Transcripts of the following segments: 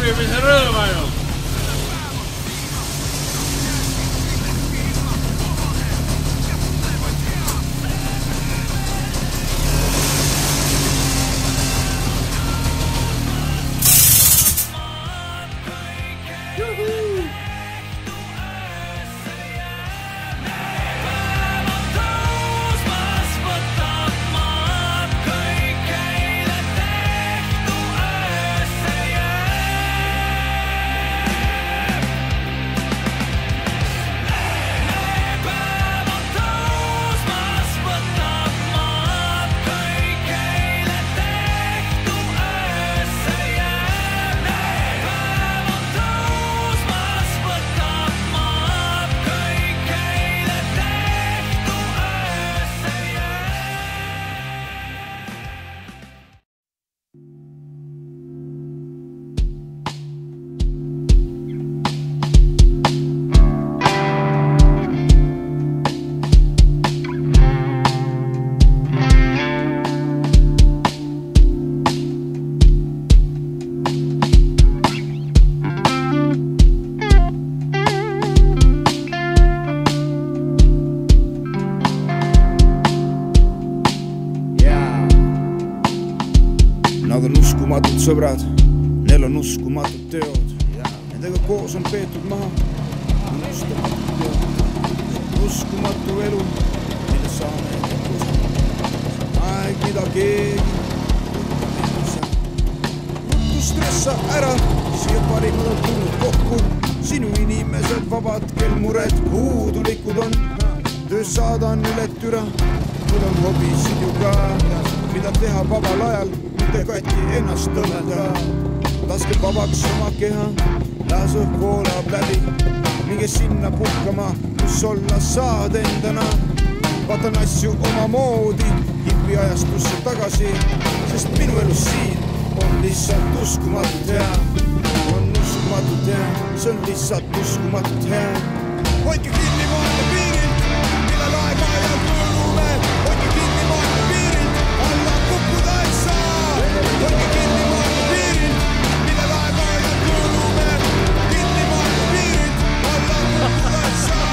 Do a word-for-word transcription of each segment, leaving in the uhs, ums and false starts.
ööbimise rõõma ju. Nad on uskumatud sõbrad, neil on uskumatud teod. Nendega koos on peetud maha uskumatu elu, mille saame aeg, mida keegi ruttu stressa ära, siia parimad on tulnud kokku. Sinu inimesed vabad, kel mured puudulikud on. Töös saadan üle türa, mul on hobisid ju ka, mida teha vabal ajal. Te kati ennast tõmmata, laske vabaks oma keha, las õhk voolab läbi. Minge sinna puhkama, kus olla saad endana. Vaatan asju oma moodi, hipi ajastusse tagasi, sest minu elus siin on lihtsalt uskumatut hea. On uskumatut hea, see on lihtsalt uskumatut hea. Hoidke kinni maailma piirilt, millel aega ja kuulume. Hoidke kinni maailma piirilt, alla kukkuda ei saa. Hoidke kinni maailma piirilt, millel aega ja kuulume. Kinni maailma piirilt, alla kukkuda ei saa.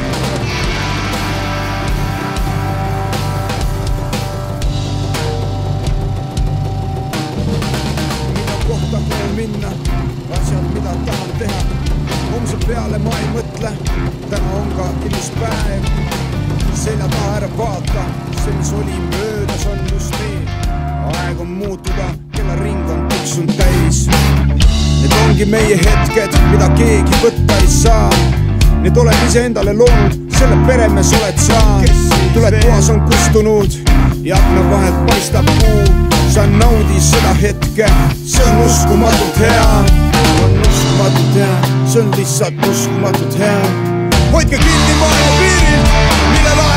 Mida kohta kuhu minna, asjad mida tahan teha. Homse peale ma ei mõtle, täna on ka ilus päev. Selja taha ära vaata, see mis oli möödas on just nii. Aeg on muutuda, kella ring on tiksunud täis. Need ongi meie hetked, mida keegi võtta ei saa. Need oled ise endale loonud, selle peremees oled sa. Tuled toas on kustunud ja akna vahelt paistab kuu. Sa naudi seda hetke, see on uskumatult hea. On uskumatult hea, see on lihtsalt uskumatult hea. Hoidke kinni maailma piirilt, millel aeg